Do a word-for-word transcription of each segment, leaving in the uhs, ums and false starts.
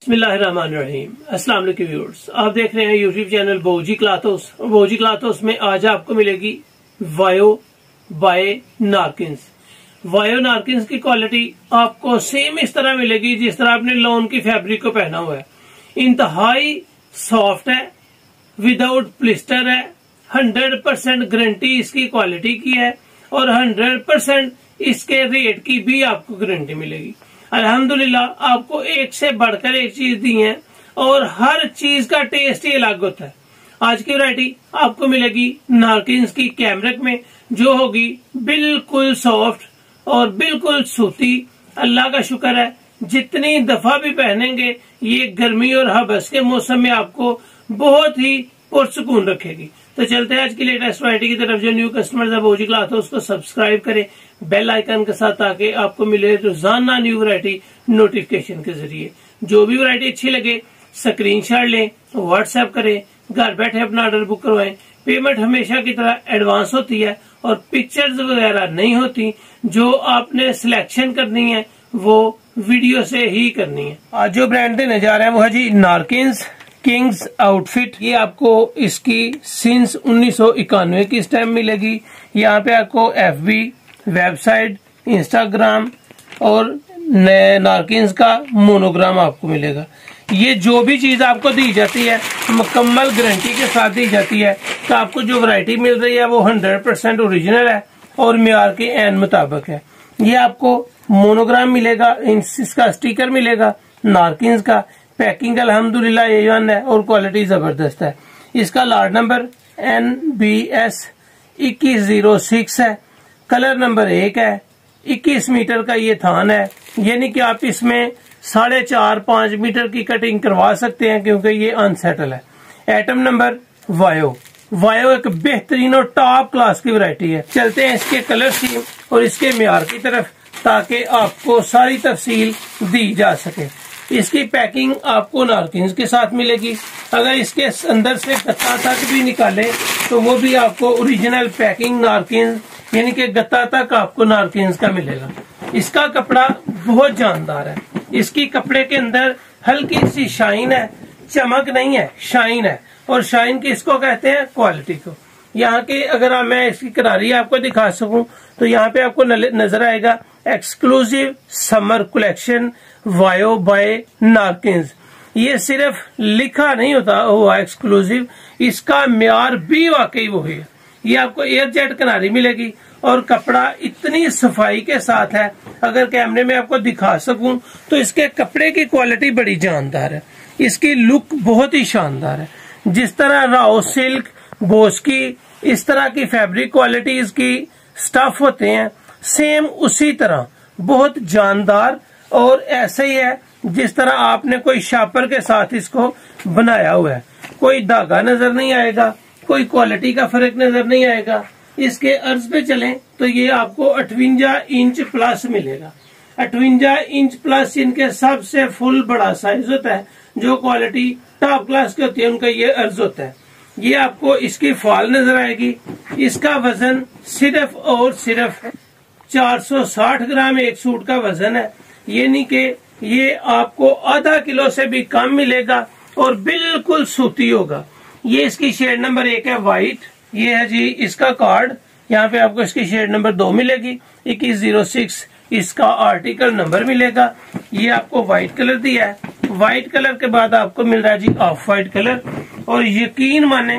बिस्मिल्लाहिर्रहमानिर्रहीम। अस्सलाम वालेकुम व्यूअर्स, आप देख रहे हैं यूट्यूब चैनल बोजी क्लाथोस। बोजी क्लाथोस में आज आपको मिलेगी वायो बाय नारकिन्स। वायो नारकिन्स की क्वालिटी आपको सेम इस तरह मिलेगी जिस तरह आपने लॉन की फैब्रिक को पहना हुआ है। इंतहाई सॉफ्ट है, विदाउट प्लिस्टर है, हंड्रेड परसेंट गारंटी इसकी क्वालिटी की है और हंड्रेड परसेंट इसके रेट की भी आपको गारंटी मिलेगी। अल्हम्दुलिल्लाह आपको एक से बढ़कर एक चीज दी है और हर चीज का टेस्ट ही अलग होता है। आज की वैरायटी आपको मिलेगी नारकिन्स की कैमरिक में, जो होगी बिल्कुल सॉफ्ट और बिल्कुल सूती। अल्लाह का शुक्र है, जितनी दफा भी पहनेंगे ये गर्मी और हबस के मौसम में आपको बहुत ही पुरसुकून रखेगी। तो चलते हैं आज की लेटेस्ट वैरायटी की तरफ। जो न्यू कस्टमर्स है बोजी क्लाथ है उसको सब्सक्राइब करें बेल आइकन के साथ, ताकि आपको मिले रोजाना न्यू वैरायटी नोटिफिकेशन के जरिए। जो भी वैरायटी अच्छी लगे स्क्रीनशॉट लें, व्हाट्सएप करें, घर बैठे अपना ऑर्डर बुक करवाएं। पेमेंट हमेशा की तरह एडवांस होती है और पिक्चर्स वगैरह नहीं होती। जो आपने सिलेक्शन करनी है वो वीडियो से ही करनी है। आज जो ब्रांड देने जा रहे हैं वो है जी नारकिन्स किंग्स आउटफिट। ये आपको इसकी सिंस उन्नीस सौ इक्यानवे की स्टैम्प मिलेगी। यहाँ पे आपको एफ बी, वेबसाइट, इंस्टाग्राम और नारकिन्स का मोनोग्राम आपको मिलेगा। ये जो भी चीज आपको दी जाती है मुकम्मल गारंटी के साथ दी जाती है कि आपको जो वैरायटी मिल रही है वो हंड्रेड परसेंट ओरिजिनल है और म्यार के एन मुताबिक है। ये आपको मोनोग्राम मिलेगा, इसका स्टिकर मिलेगा नारकिन्स का। पैकिंग अल्हम्दुलिल्लाह ए वन है और क्वालिटी जबरदस्त है। इसका लार्ड नंबर एन बी एस इक्कीस जीरो सिक्स है। कलर नंबर एक है। इक्कीस मीटर का ये थान है, यानी कि आप इसमें साढ़े चार पांच मीटर की कटिंग करवा सकते हैं क्योंकि ये अनसेटल है। एटम नंबर वायो। वायो एक बेहतरीन और टॉप क्लास की वैरायटी है। चलते हैं इसके कलर स्कीम और इसके म्यार की तरफ, ताकि आपको सारी तफसील दी जा सके। इसकी पैकिंग आपको नारकिन्स के साथ मिलेगी। अगर इसके अंदर से गत्ता तक भी निकाले तो वो भी आपको ओरिजिनल पैकिंग नारकिन्स, यानी कि गत्ता तक आपको नारकिन्स का मिलेगा। इसका कपड़ा बहुत जानदार है। इसकी कपड़े के अंदर हल्की सी शाइन है, चमक नहीं है, शाइन है। और शाइन किसको कहते हैं? क्वालिटी को। यहाँ के अगर मैं इसकी किनारी आपको दिखा सकूं तो यहाँ पे आपको नजर आएगा exclusive summer collection Vayo by Narkins. ये सिर्फ लिखा नहीं होता हुआ एक्सक्लूसिव, इसका म्यार भी वाकई वो है। ये आपको एयर जेट किनारी मिलेगी और कपड़ा इतनी सफाई के साथ है, अगर कैमरे में आपको दिखा सकूं तो इसके कपड़े की क्वालिटी बड़ी जानदार है। इसकी लुक बहुत ही शानदार है। जिस तरह राव सिल्क, बोस की, इस तरह की फैब्रिक क्वालिटीज की स्टफ होते हैं, सेम उसी तरह बहुत जानदार और ऐसे ही है जिस तरह आपने कोई शापर के साथ इसको बनाया हुआ है। कोई धागा नजर नहीं आएगा, कोई क्वालिटी का फर्क नजर नहीं आएगा। इसके अर्ज पे चलें तो ये आपको अठवंजा इंच प्लस मिलेगा। अठवंजा इंच प्लस इनके सबसे फुल बड़ा साइज होता है। जो क्वालिटी टॉप क्लास की होती है उनका ये अर्ज होता है। ये आपको इसकी फॉल नजर आएगी। इसका वजन सिर्फ और सिर्फ चार सौ साठ ग्राम एक सूट का वजन है, यानी कि ये आपको आधा किलो से भी कम मिलेगा और बिल्कुल सूती होगा। ये इसकी शेड नंबर एक है व्हाइट। ये है जी इसका कार्ड। यहाँ पे आपको इसकी शेड नंबर दो मिलेगी, इक्कीस जीरो सिक्स इसका आर्टिकल नंबर मिलेगा। ये आपको व्हाइट कलर दिया है। व्हाइट कलर के बाद आपको मिल रहा है जी ऑफ व्हाइट कलर। और यकीन माने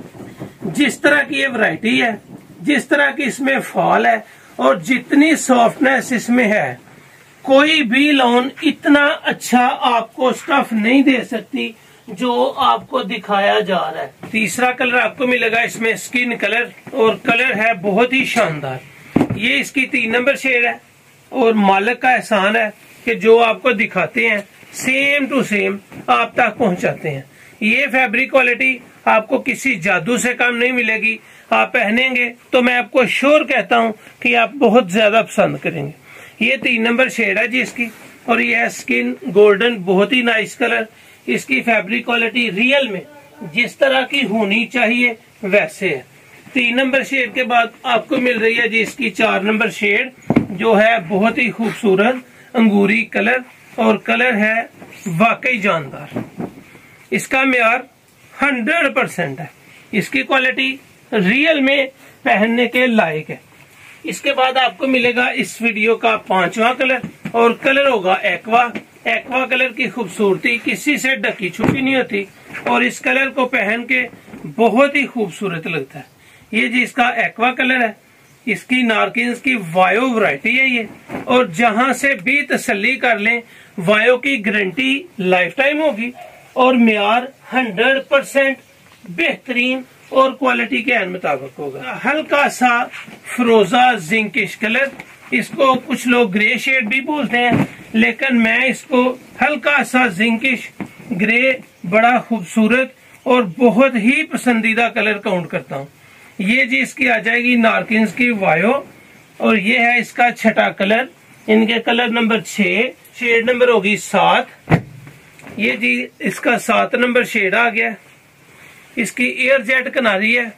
जिस तरह की ये वैरायटी है, जिस तरह की इसमें फॉल है और जितनी सॉफ्टनेस इसमें है, कोई भी लॉन इतना अच्छा आपको स्टफ नहीं दे सकती जो आपको दिखाया जा रहा है। तीसरा कलर आपको मिलेगा इसमें स्किन कलर, और कलर है बहुत ही शानदार। ये इसकी तीन नंबर शेड है और मालिक का एहसान है कि जो आपको दिखाते हैं सेम टू सेम आप तक पहुंचाते हैं। ये फैब्रिक क्वालिटी आपको किसी जादू से कम नहीं मिलेगी। आप पहनेंगे तो मैं आपको श्योर कहता हूं कि आप बहुत ज्यादा पसंद करेंगे। ये तीन नंबर शेड है जी इसकी, और ये है स्किन गोल्डन, बहुत ही नाइस कलर। इसकी फैब्रिक क्वालिटी रियल में जिस तरह की होनी चाहिए वैसे है। तीन नंबर शेड के बाद आपको मिल रही है जी इसकी चार नंबर शेड, जो है बहुत ही खूबसूरत अंगूरी कलर। और कलर है वाकई जानदार। इसका म्यार हंड्रेड परसेंट है। इसकी क्वालिटी रियल में पहनने के लायक है। इसके बाद आपको मिलेगा इस वीडियो का पांचवा कलर और कलर होगा एक्वा। एक्वा कलर की खूबसूरती किसी से ढकी छुपी नहीं होती और इस कलर को पहन के बहुत ही खूबसूरत लगता है। ये जी इसका एक्वा कलर है। इसकी नारकिन्स की वायो वैरायटी है ये, और जहां से भी तसल्ली कर लें वायो की गारंटी लाइफ टाइम होगी और म्यार हंड्रेड परसेंट बेहतरीन और क्वालिटी के मुताबिक होगा। हल्का सा फिरोजा जिंकिश कलर, इसको कुछ लोग ग्रे शेड भी बोलते हैं, लेकिन मैं इसको हल्का सा जिंकिश ग्रे बड़ा खूबसूरत और बहुत ही पसंदीदा कलर काउंट करता हूँ। ये जी इसकी आ जाएगी नारकिन्स की वायो और ये है इसका छठा कलर। इनके कलर नंबर छह, शेड नंबर होगी सात। ये जी इसका सात नंबर शेड आ गया। इसकी एयर जेट कनारी है,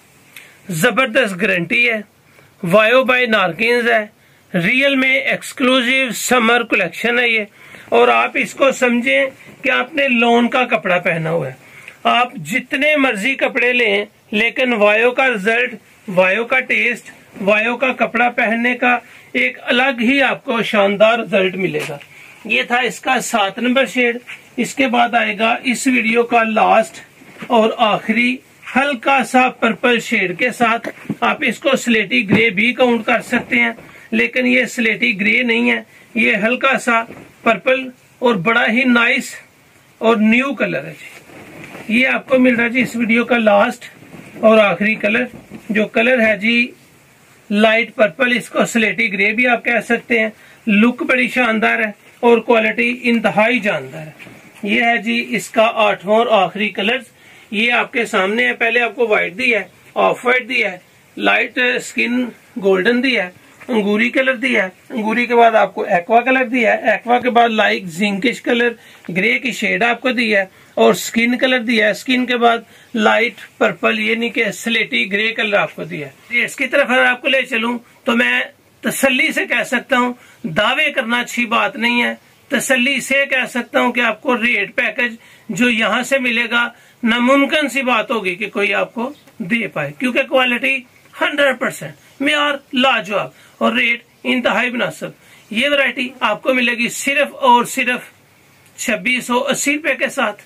जबरदस्त गारंटी है, वायो बाय नारकिन्स है, रियल में एक्सक्लूसिव समर कलेक्शन है ये। और आप इसको समझें कि आपने लॉन का कपड़ा पहना हुआ है। आप जितने मर्जी कपड़े लें, लेकिन वायो का रिजल्ट, वायो का टेस्ट, वायो का कपड़ा पहनने का एक अलग ही आपको शानदार रिजल्ट मिलेगा। ये था इसका सात नंबर शेड। इसके बाद आएगा इस वीडियो का लास्ट और आखिरी हल्का सा पर्पल शेड के साथ। आप इसको स्लेटी ग्रे भी काउंट कर सकते हैं, लेकिन ये स्लेटी ग्रे नहीं है, ये हल्का सा पर्पल और बड़ा ही नाइस और न्यू कलर है जी। ये आपको मिल रहा है जी इस वीडियो का लास्ट और आखिरी कलर, जो कलर है जी लाइट पर्पल, इसको स्लेटी ग्रे भी आप कह सकते हैं। लुक बड़ी शानदार है और क्वालिटी इंतहाई जानदार है। ये है जी इसका आठवां और आखिरी कलर। ये आपके सामने है। पहले आपको व्हाइट दिया है, ऑफ व्हाइट दिया है, लाइट स्किन गोल्डन दिया है, अंगूरी कलर दिया है, अंगूरी के बाद आपको एक्वा कलर दिया है, एक्वा के बाद लाइट जिंकिश कलर ग्रे की शेड आपको दिया है और स्किन कलर दिया है, स्किन के बाद लाइट पर्पल यानी कि स्लेटी ग्रे कलर आपको दिया है। इसकी तरफ अगर आपको ले चलूं तो मैं तसल्ली से कह सकता हूं, दावे करना अच्छी बात नहीं है, तसल्ली से कह सकता हूं कि आपको रेट पैकेज जो यहाँ से मिलेगा नामुमकिन सी बात होगी कि कोई आपको दे पाए, क्योंकि क्वालिटी हंड्रेड परसेंट, म्यार लाजवाब और रेट इंतहाई मुनासिब। ये वैरायटी आपको मिलेगी सिर्फ और सिर्फ छब्बीस सौ अस्सी रुपए के साथ।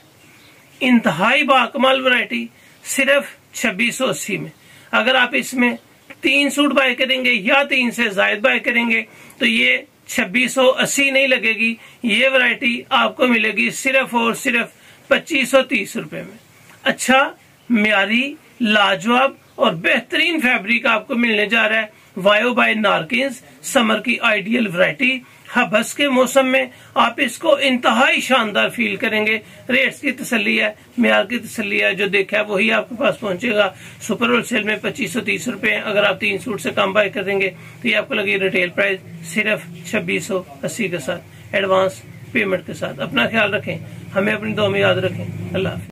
इंतहाई बाकमाल वैरायटी सिर्फ छब्बीस सौ अस्सी में। अगर आप इसमें तीन सूट बाय करेंगे या तीन से ज्यादा बाय करेंगे तो ये छब्बीस सौ अस्सी नहीं लगेगी। ये वैरायटी आपको मिलेगी सिर्फ और सिर्फ पच्चीस सौ तीस रुपए में। अच्छा, म्यारी, लाजवाब और बेहतरीन फैब्रिक आपको मिलने जा रहा है वायो बाय नारकिन्स, समर की आइडियल वैरायटी। हबस के मौसम में आप इसको इंतहाई शानदार फील करेंगे। रेट्स की तसल्ली है, म्यार की तसल्ली है, जो देखा है वही आपके पास पहुंचेगा। सुपर होलसेल में पच्चीस सौ तीस रुपए। अगर आप तीन सूट से कम बाय करेंगे तो ये आपको लगी रिटेल प्राइस सिर्फ छब्बीस सौ अस्सी के साथ, एडवांस पेमेंट के साथ। अपना ख्याल रखें, हमें अपनी दुआ में याद रखें। अल्लाह हाफिज़।